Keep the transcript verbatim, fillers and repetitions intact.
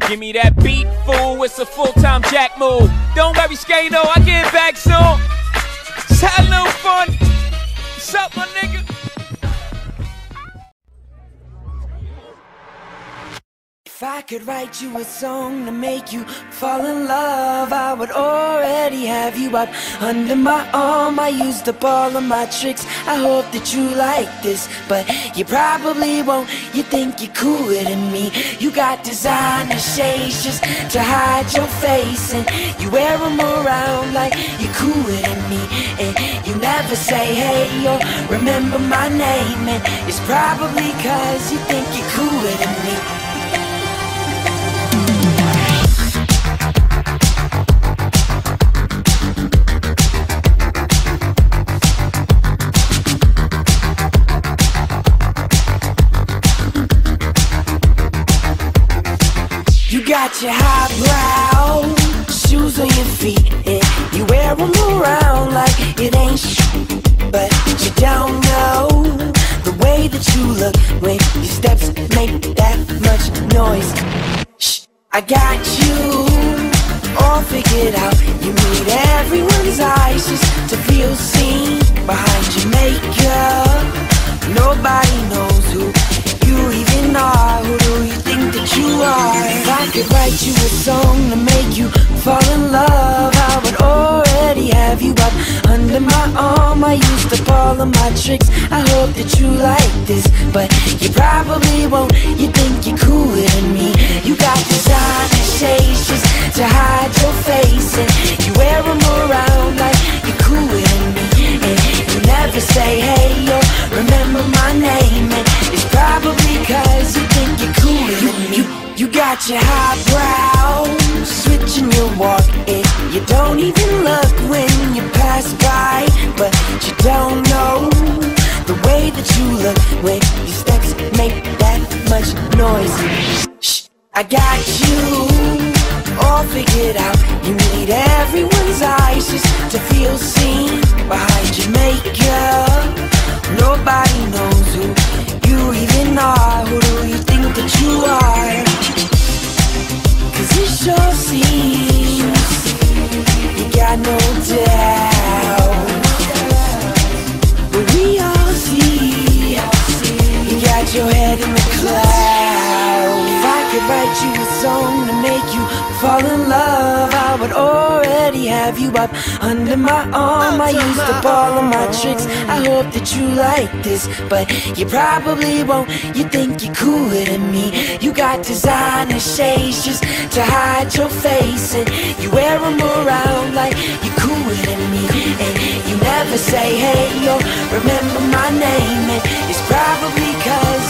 Give me that beat, fool, it's a full-time jack move. Don't worry, Skano, I get back soon. Just had a little fun. What's up, my nigga? If I could write you a song to make you fall in love, I would already have you up under my arm. I used up all of my tricks, I hope that you like this, but you probably won't. You think you're cooler than me. You got designer shades just to hide your face, and you wear them around like you're cooler than me. And you never say hey or remember my name, and it's probably cause you think you're cooler than me. You got your highbrow shoes on your feet, and you wear them around like it ain't sh**, but you don't know the way that you look when your steps make that much noise. Shh, I got you all figured out. You need everyone's eyes just to feel seen behind your makeup. Nobody knows who you even are. Who do you think that you are? If I could write you a song to make you fall in love, I would already have you up under my arm. I used up all of my tricks, I hope that you like this, but you probably won't. You think you're cooler than me. You got designer shades just to hide your face, and you wear them around like you're cooler than me. And you never say hey or remember my name, and it's probably cause you think you're cooler than me. You, you got your highbrow switching your walk, and you don't even look when you pass by, but you don't know the way that you look when your steps make that much noise. Shh, I got you all figured out. You need everyone's eyes just to feel seen behind your makeup. Nobody knows who you even are. Who do you think that you are? Cause it sure seems you got no doubt, but we all see you got your head in the clouds. If I could write you a song to make you fall in love, I would already have you up under my arm. I used up all of my tricks, I hope that you like this, but you probably won't. You think you're cooler than me. You got designer shades just to hide your face, and you wear them around like you're cooler than me. And you never say hey or remember my name, and it's probably cause